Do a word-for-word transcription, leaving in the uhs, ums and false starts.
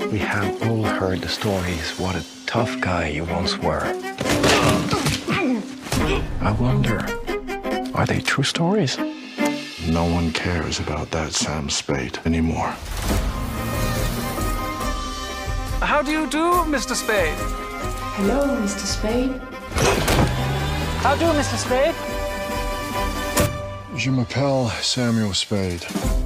We have all heard the stories what a tough guy you once were. I wonder, are they true stories? No one cares about that Sam Spade anymore. How do you do, Mister Spade? Hello, Mister Spade. How do, Mister Spade? Je m'appelle Samuel Spade.